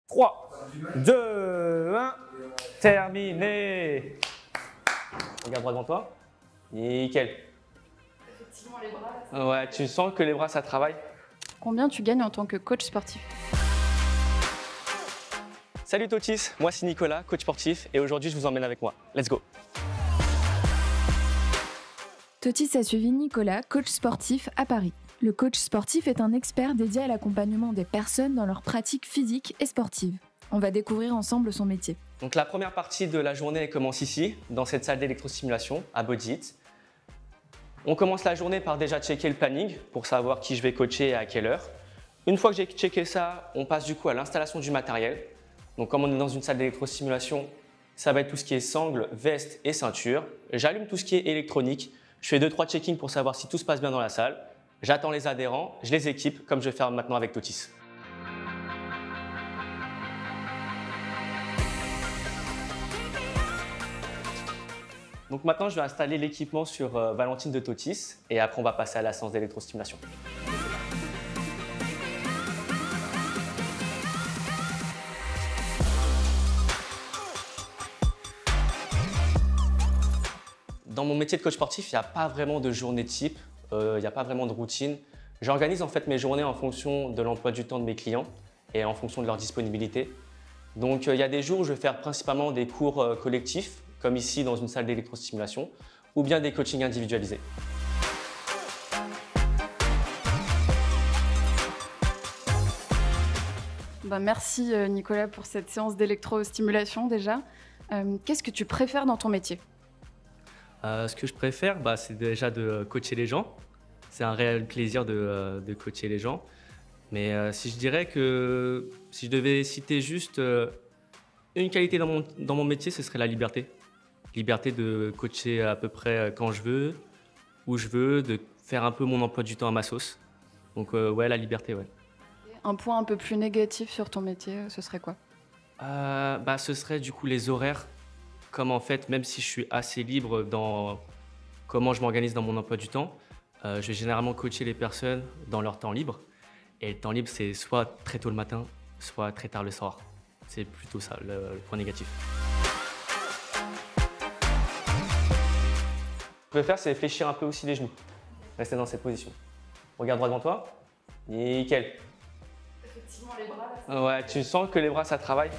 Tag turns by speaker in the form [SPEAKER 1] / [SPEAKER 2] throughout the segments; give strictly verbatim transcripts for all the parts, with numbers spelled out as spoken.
[SPEAKER 1] trois, deux, un, terminé. Regarde droit devant toi. Nickel.
[SPEAKER 2] Effectivement, les bras. Là,
[SPEAKER 1] ouais, tu sens que les bras, ça travaille.
[SPEAKER 2] Combien tu gagnes en tant que coach sportif?
[SPEAKER 1] Salut Totis, moi c'est Nicolas, coach sportif, et aujourd'hui je vous emmène avec moi. Let's go.
[SPEAKER 3] Totis a suivi Nicolas, coach sportif à Paris. Le coach sportif est un expert dédié à l'accompagnement des personnes dans leurs pratiques physiques et sportives. On va découvrir ensemble son métier.
[SPEAKER 1] Donc la première partie de la journée elle commence ici, dans cette salle d'électrostimulation à Body It. On commence la journée par déjà checker le planning pour savoir qui je vais coacher et à quelle heure. Une fois que j'ai checké ça, on passe du coup à l'installation du matériel. Donc comme on est dans une salle d'électrostimulation, ça va être tout ce qui est sangle, veste et ceinture. J'allume tout ce qui est électronique. Je fais deux trois checkings pour savoir si tout se passe bien dans la salle. J'attends les adhérents, je les équipe comme je vais faire maintenant avec Totis. Donc maintenant, je vais installer l'équipement sur euh, Valentine de Totis et après, on va passer à la séance d'électrostimulation. Dans mon métier de coach sportif, il n'y a pas vraiment de journée type, euh, il n'y a pas vraiment de routine. J'organise en fait mes journées en fonction de l'emploi du temps de mes clients et en fonction de leur disponibilité. Donc euh, il y a des jours où je vais faire principalement des cours euh, collectifs, comme ici dans une salle d'électrostimulation, ou bien des coachings individualisés.
[SPEAKER 2] Ben, merci Nicolas pour cette séance d'électrostimulation déjà. Euh, Qu'est-ce que tu préfères dans ton métier?
[SPEAKER 1] euh, Ce que je préfère, bah, c'est déjà de coacher les gens. C'est un réel plaisir de, de coacher les gens. Mais euh, si je dirais que si je devais citer juste euh, une qualité dans mon, dans mon métier, ce serait la liberté. Liberté de coacher à peu près quand je veux, où je veux, de faire un peu mon emploi du temps à ma sauce. Donc euh, ouais, la liberté, ouais.
[SPEAKER 2] Un point un peu plus négatif sur ton métier, ce serait quoi?
[SPEAKER 1] euh, bah, Ce serait du coup les horaires. Comme en fait, même si je suis assez libre dans comment je m'organise dans mon emploi du temps, euh, je vais généralement coacher les personnes dans leur temps libre. Et le temps libre, c'est soit très tôt le matin, soit très tard le soir. C'est plutôt ça, le, le point négatif. Ce que je peux faire, c'est fléchir un peu aussi les genoux. Rester dans cette position. Regarde droit devant toi. Nickel.
[SPEAKER 2] Effectivement, les bras. Là,
[SPEAKER 1] ouais, tu sens que les bras, ça travaille.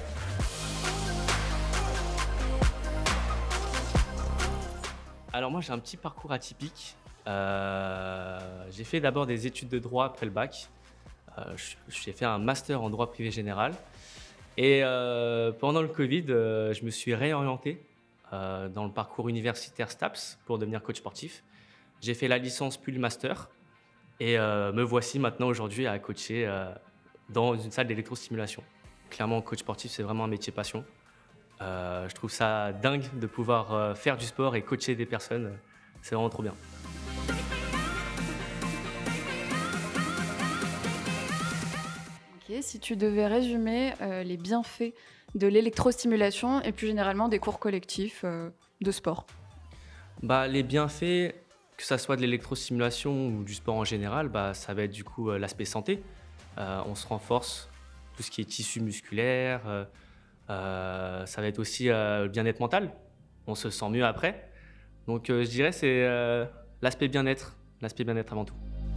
[SPEAKER 1] Alors moi, j'ai un petit parcours atypique. Euh, j'ai fait d'abord des études de droit après le bac. Euh, j'ai fait un master en droit privé général. Et euh, pendant le Covid, euh, je me suis réorienté euh, dans le parcours universitaire STAPS pour devenir coach sportif. J'ai fait la licence puis le master. Et euh, me voici maintenant aujourd'hui à coacher euh, dans une salle d'électrostimulation. Clairement, coach sportif, c'est vraiment un métier passion. Euh, je trouve ça dingue de pouvoir euh, faire du sport et coacher des personnes. C'est vraiment trop bien.
[SPEAKER 2] ok, si tu devais résumer euh, les bienfaits de l'électrostimulation et plus généralement des cours collectifs euh, de sport.
[SPEAKER 1] Bah, les bienfaits, que ça soit de l'électrostimulation ou du sport en général, bah, ça va être du coup euh, l'aspect santé. Euh, on se renforce tout ce qui est tissu musculaire. Euh, euh, ça va être aussi euh, le bien-être mental. On se sent mieux après. Donc euh, je dirais c'est euh, l'aspect bien-être, l'aspect bien-être avant tout.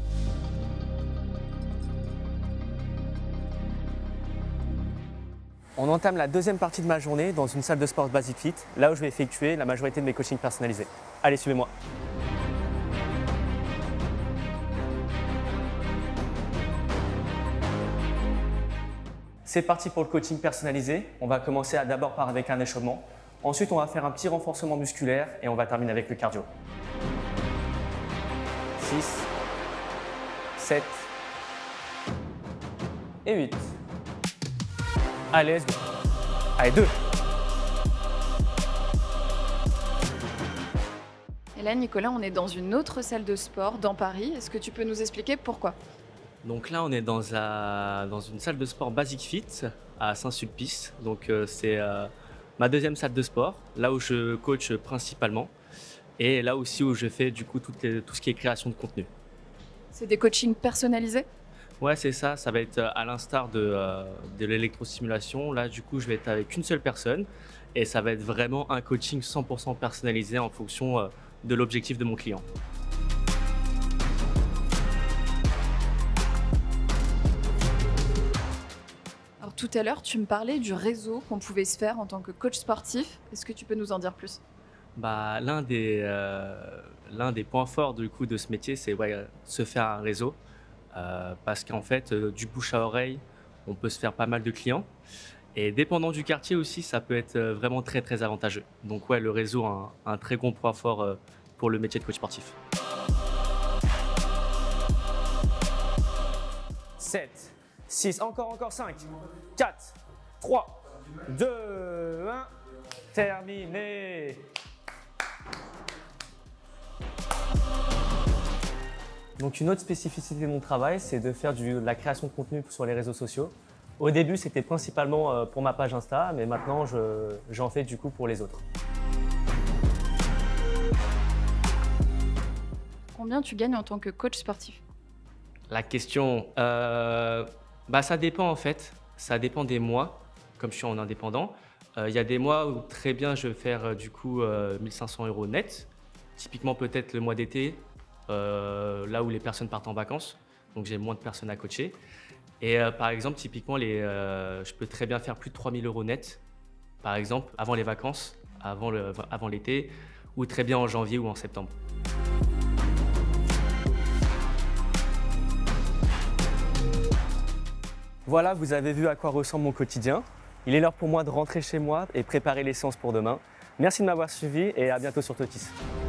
[SPEAKER 1] On entame la deuxième partie de ma journée dans une salle de sport Basic Fit, là où je vais effectuer la majorité de mes coachings personnalisés. Allez, suivez-moi. C'est parti pour le coaching personnalisé. On va commencer d'abord par avec un échauffement. Ensuite, on va faire un petit renforcement musculaire et on va terminer avec le cardio. six, sept et huit. Allez, let's go. Allez, deux.
[SPEAKER 2] Et là, Nicolas, on est dans une autre salle de sport dans Paris. Est-ce que tu peux nous expliquer pourquoi?
[SPEAKER 1] Donc là, on est dans, un, dans une salle de sport Basic Fit à Saint-Sulpice. Donc euh, c'est euh, ma deuxième salle de sport, là où je coach principalement. Et là aussi où je fais du coup tout, les, tout ce qui est création de contenu.
[SPEAKER 2] C'est des coachings personnalisés?
[SPEAKER 1] Ouais, c'est ça. Ça va être euh, à l'instar de, euh, de l'électrostimulation. Là, du coup, je vais être avec une seule personne et ça va être vraiment un coaching cent pour cent personnalisé en fonction euh, de l'objectif de mon client.
[SPEAKER 2] Alors tout à l'heure, tu me parlais du réseau qu'on pouvait se faire en tant que coach sportif. Est-ce que tu peux nous en dire plus?
[SPEAKER 1] Bah, l'un des, euh, l'un des points forts du coup, de ce métier, c'est ouais, euh, se faire un réseau. Euh, parce qu'en fait, euh, du bouche à oreille, on peut se faire pas mal de clients. Et dépendant du quartier aussi, ça peut être euh, vraiment très très avantageux. Donc ouais, le réseau a un, un très bon point fort euh, pour le métier de coach sportif.
[SPEAKER 4] sept, six, encore, encore cinq, quatre, trois, deux, un, terminé. Donc une autre spécificité de mon travail, c'est de faire du, de la création de contenu sur les réseaux sociaux. Au début, c'était principalement euh, pour ma page Insta, mais maintenant, je, j'en fais du coup pour les autres.
[SPEAKER 2] Combien tu gagnes en tant que coach sportif?
[SPEAKER 1] La question, euh, bah, ça dépend en fait. Ça dépend des mois, comme je suis en indépendant. Euh, Il y a des mois où très bien je vais faire euh, du coup euh, mille cinq cents euros net. Typiquement peut-être le mois d'été, euh, là où les personnes partent en vacances. Donc j'ai moins de personnes à coacher. Et euh, par exemple, typiquement, les, euh, je peux très bien faire plus de trois mille euros net, par exemple, avant les vacances, avant, le, avant l'été, ou très bien en janvier ou en septembre.
[SPEAKER 4] Voilà, vous avez vu à quoi ressemble mon quotidien. Il est l'heure pour moi de rentrer chez moi et préparer les séances pour demain. Merci de m'avoir suivi et à bientôt sur Totis.